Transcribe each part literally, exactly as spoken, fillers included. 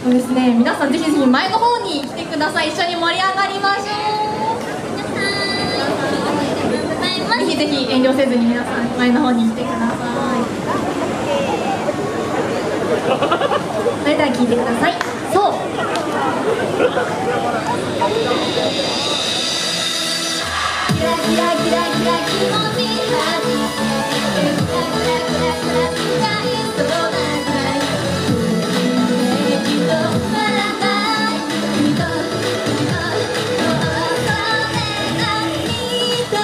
そうですね、皆さんぜひぜひ前の方に来てください。一緒に盛り上がりましょう。ぜひぜひ遠慮せずに皆さん前の方に来てください。それでは聴いてください。そうキラキラキラキラ気持ちはじけるクラクラクラクラしないそうなくらいきっと笑ったい君と君とそれがきっと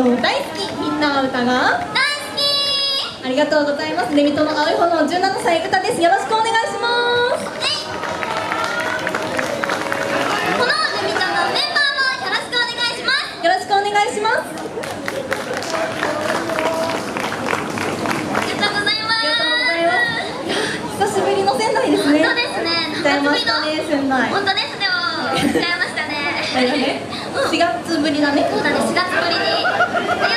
の大好きみんなは歌が大好き。 ありがとうございます。レミトの青い炎じゅうななさい歌です。よろしくお願いします。 このレミトのメンバーもよろしくお願いします。 よろしくお願いします。 ありがとうございます。 久しぶりの仙台ですね。 本当ですね。 来ちゃいましたね、仙台。 本当ですでも来ちゃいましたね。 だよね。しがつぶりだね。 そうだね、しがつぶりに。ありがとうございます。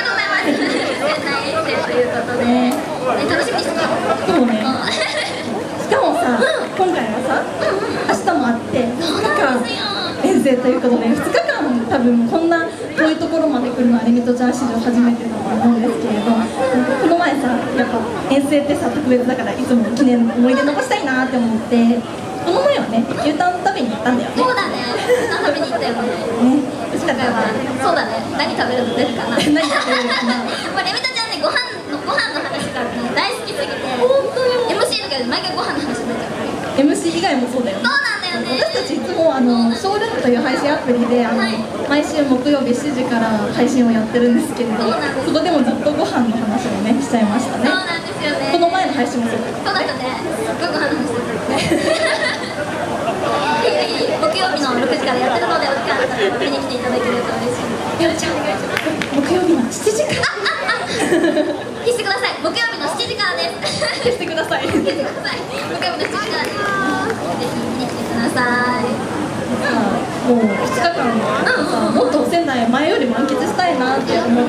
仙台遠征ということで、ね、楽しみにしてた。 そうね。しかもさ、今回はさ、明日もあってふつかん遠征ということで、ふつかかん多分こんな遠いところまで来るのはレミトちゃん史上初めてだと思うんですけれど、この前さ、やっぱ遠征ってさ特別だからいつも記念の思い出残したいなって思って、この前はね、牛タン食べに行ったんだよね。 そうだね、牛タン食べに行ったよね。 ね、美味しかったよね。 そうだね、何食べるの出るかな。 何食べるかな。 まあレミタちゃんね、ご飯のご飯の話がね大好きすぎて、 本当よ。 エムシー だけど毎回ご飯の話になっちゃう。 エムシー 以外もそうだよね。 そうなんだよね。 私たちいつもあのショールームという配信アプリであの、はい、毎週木曜日しちじから配信をやってるんですけれど、そこでもずっとご飯の話をねしちゃいましたね。 そうなんですよね。 この前の配信もそうだった。 そうだったね。すっごいご飯の話してた。ぜひぜひ木曜日のろくじからやってるので、お時間あったら見に来ていただけると嬉しいです。よろしくお願いします。 木曜日のしちじから。 あああ消してください。木曜日のしちじからです。 消してください。 消してください。木曜日のしちじからです。ぜひ見に来てください。 もうふつかかんさ、もっと仙台前より満喫したいなって思って、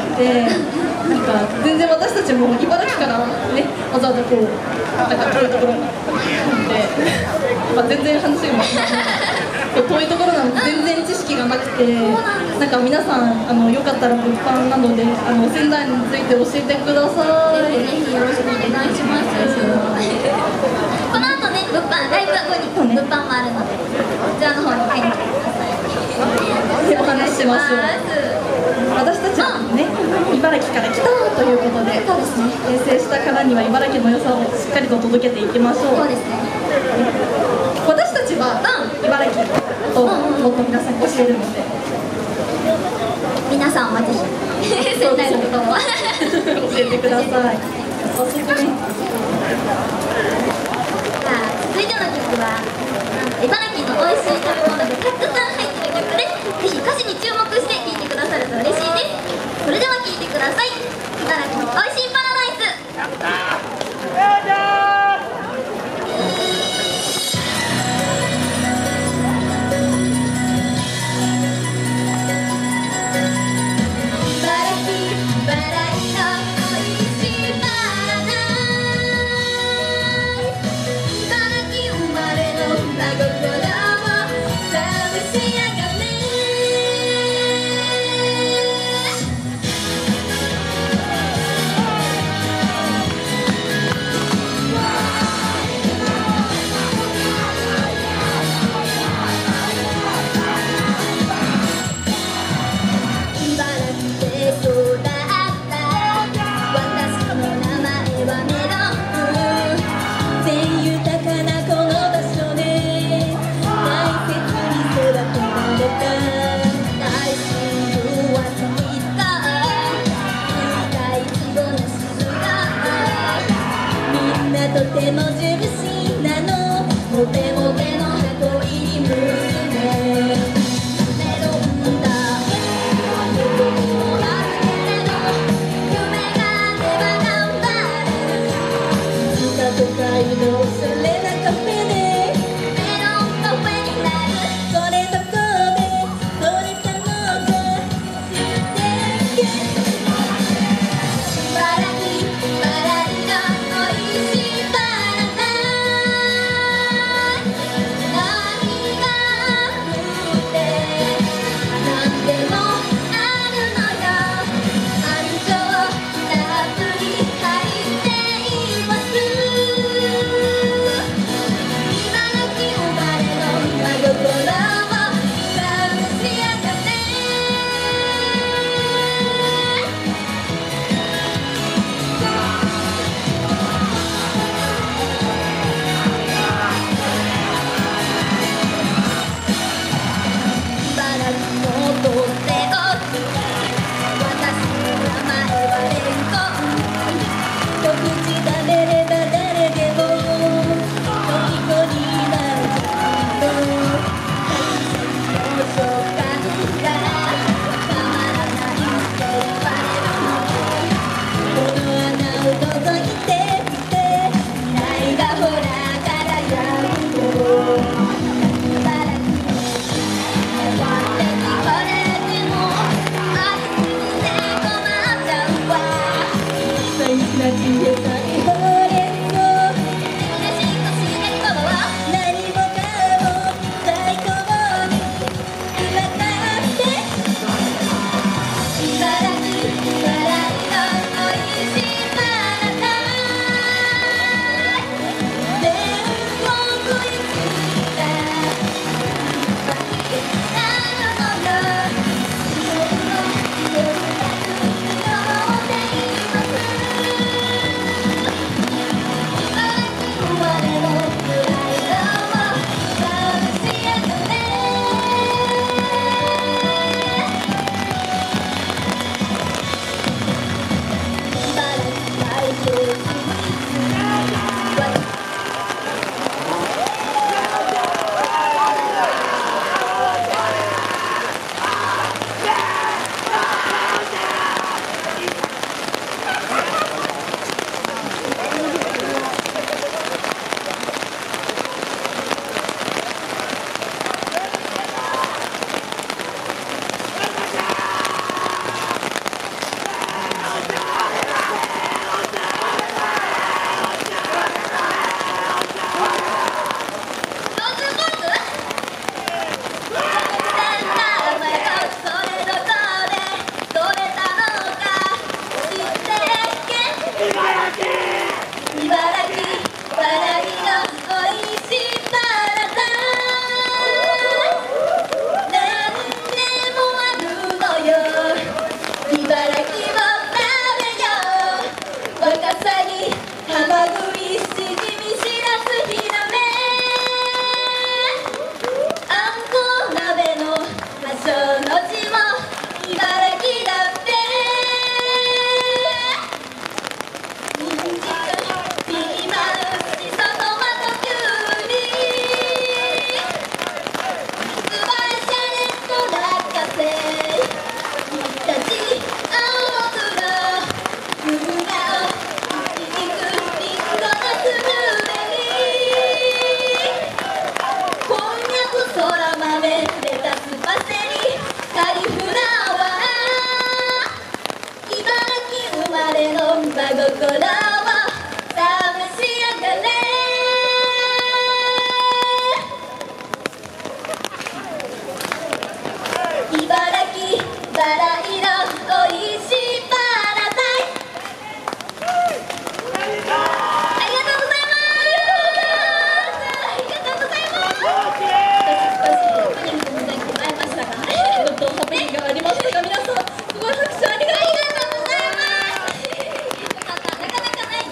なんか全然私たちも茨城からね、わざわざこうなんか遠いところに行って、まあ全然話が遠いところなので全然知識がなくて、なんか皆さんあのよかったら物販なのであの仙台について教えてください。 ぜひぜひよろしくお願いします。この後ね、物販ライブ後に物販もあるので、こちらの方に買いに来てください。 お話ししましょう。私たちはね、茨城から来たということで、 そうですね。 遠征したからには茨城の良さをしっかりと届けていきましょう。 そうですね。 私たちは茨城ともっと皆さんに教えるので、 皆さんはぜひ仙台のことを教えてください。早速ね。 じゃあ続いての曲は茨城の美味しい食べ物がたくさん入ってる曲です。ぜひ歌詞に注目して聴いてくださると嬉しいです。それでは聴いてください。茨城の美味しいパラダイス。とてもジューシーなの、モテモテの箱入り娘。メロンだけどもあるけれど、夢があれば頑張る。いつか都会のおしゃれなカフェでメロンカフェになる。それどこで取れたのか知ってるけど、茨城茨城のおいしいパラダイス。 泣きでさえほれんの何もかも最高にうまかって茨城笑いのおいしいパラダイス全国に着いたなのよ自分の夜が来るよって言います茨城生まれのプライドを試しやがれ茨城代表スイーツなかなかない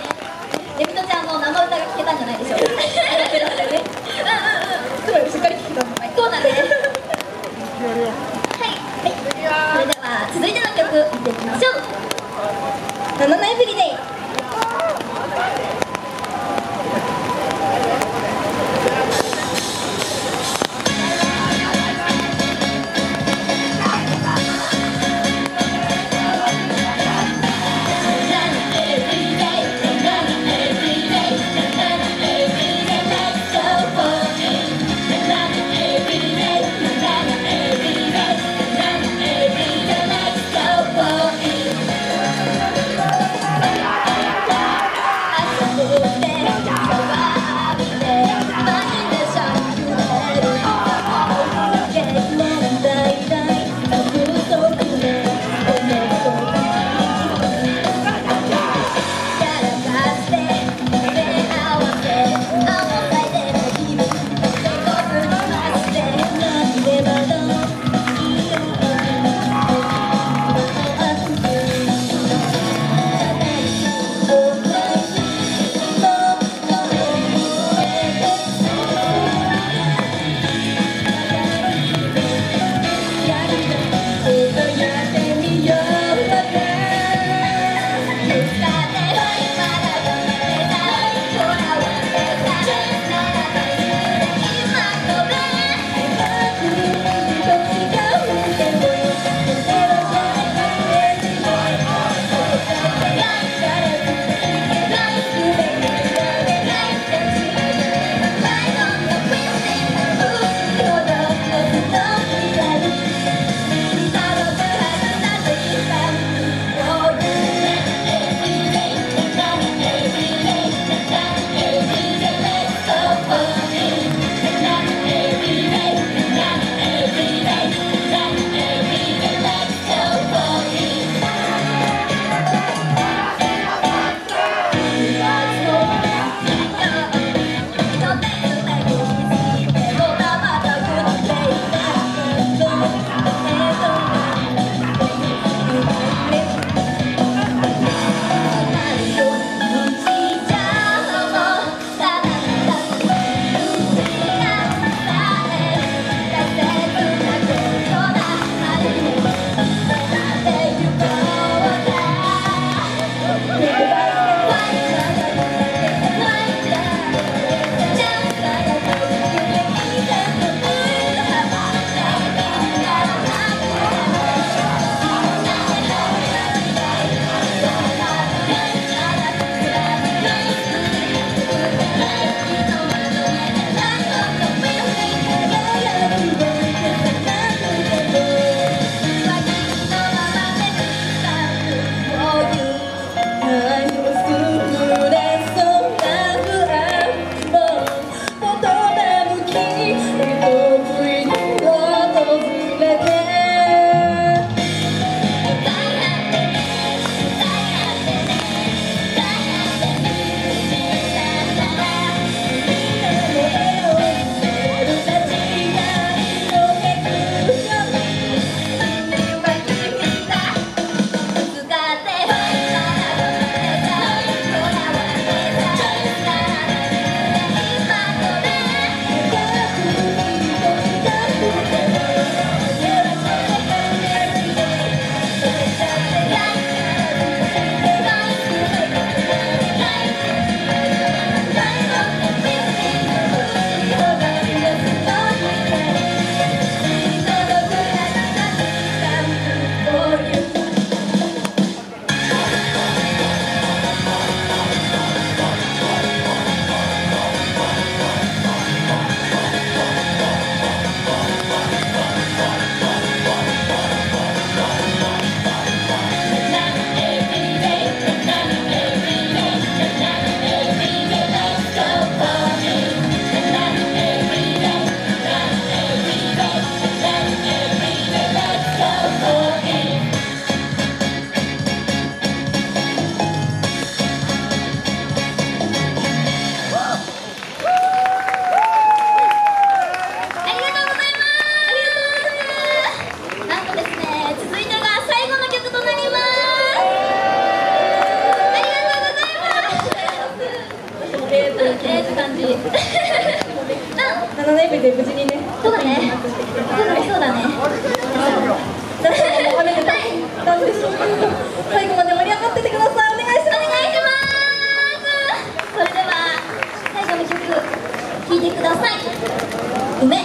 ななねんめで無事にね。 そうだね。そうだね、そうだね。 皆さんも雨で大変なんでしょうけど、最後まで盛り上がっててください。お願いします。 お願いします。それでは最後の曲聴いてください。梅。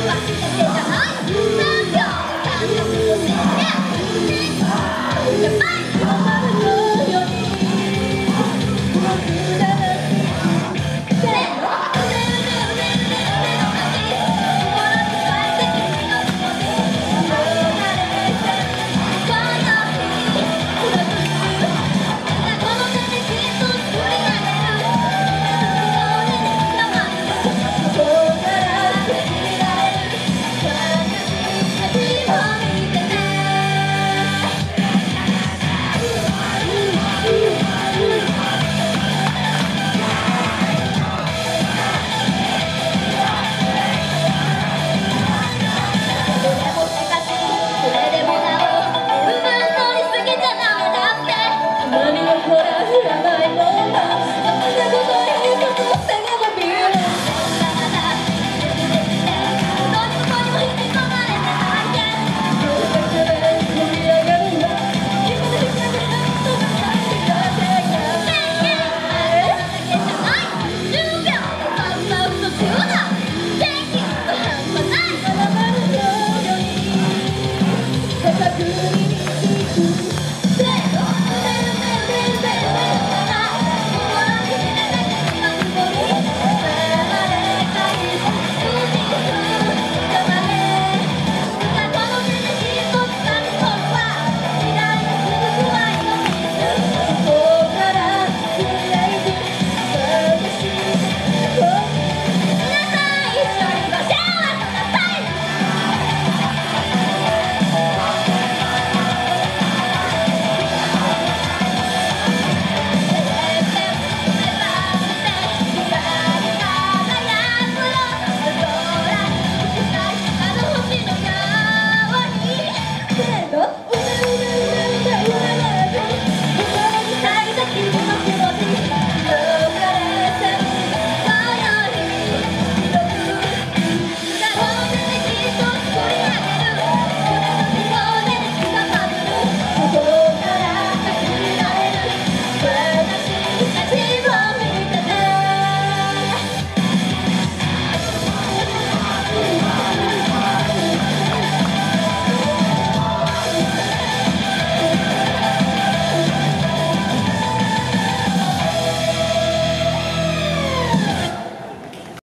やばい